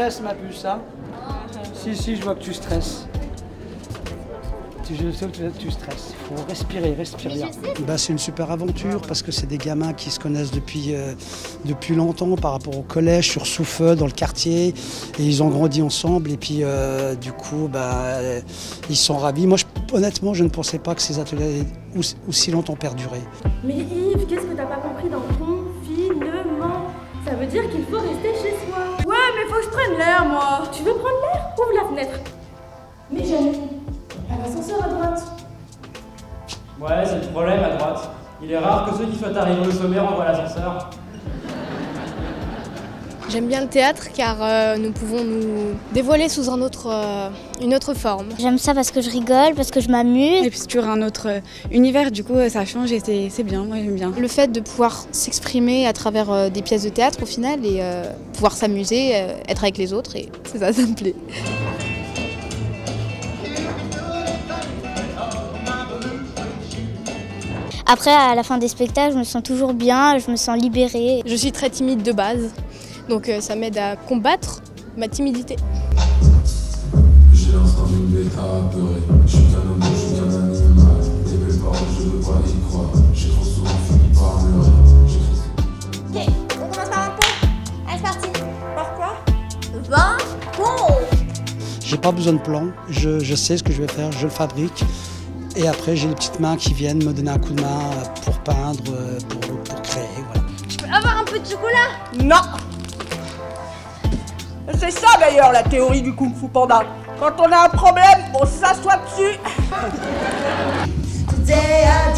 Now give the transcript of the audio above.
stresses, ma puce, hein? Si, je vois que tu stresses. Je sais que tu stresses. Il faut respirer, respire bien. Bah, c'est une super aventure parce que c'est des gamins qui se connaissent depuis longtemps par rapport au collège, sur Souffeux, dans le quartier. Et ils ont grandi ensemble et puis du coup, bah, ils sont ravis. Moi, honnêtement, je ne pensais pas que ces ateliers allaient aussi longtemps perdurer. Mais Yves, qu'est-ce que t'as pas compris dans confinement? Ça veut dire qu'il faut rester chez soi. Ouais, mais faut que je prenne l'air, moi. Tu veux prendre l'air? Ouvre la fenêtre. Mais Jeanne, à l'ascenseur à droite. Ouais, c'est le problème à droite. Il est rare que ceux qui soient arrivés au sommet renvoient l'ascenseur. J'aime bien le théâtre car nous pouvons nous dévoiler sous une autre forme. J'aime ça parce que je rigole, parce que je m'amuse. Et puis c'est toujours un autre univers, du coup ça change et c'est bien, moi j'aime bien. Le fait de pouvoir s'exprimer à travers des pièces de théâtre au final et pouvoir s'amuser, être avec les autres, et c'est ça, ça me plaît. Après, à la fin des spectacles, je me sens toujours bien, je me sens libérée. Je suis très timide de base, donc ça m'aide à combattre ma timidité. J'ai l'instinct d'une bête à peurer. Je suis qu'un homme, je suis qu'un animal. Des belles paroles, je veux pas y croire. J'ai trop souvent fini par pleurer. Ok, on commence par un pont. Allez, c'est parti. Par quoi? 20 ponts. J'ai pas besoin de plan, je sais ce que je vais faire, je le fabrique. Et après, j'ai les petites mains qui viennent me donner un coup de main pour peindre, pour créer, voilà. Je peux avoir un peu de chocolat? Non. C'est ça d'ailleurs la théorie du Kung Fu Panda. Quand on a un problème, on s'assoit dessus.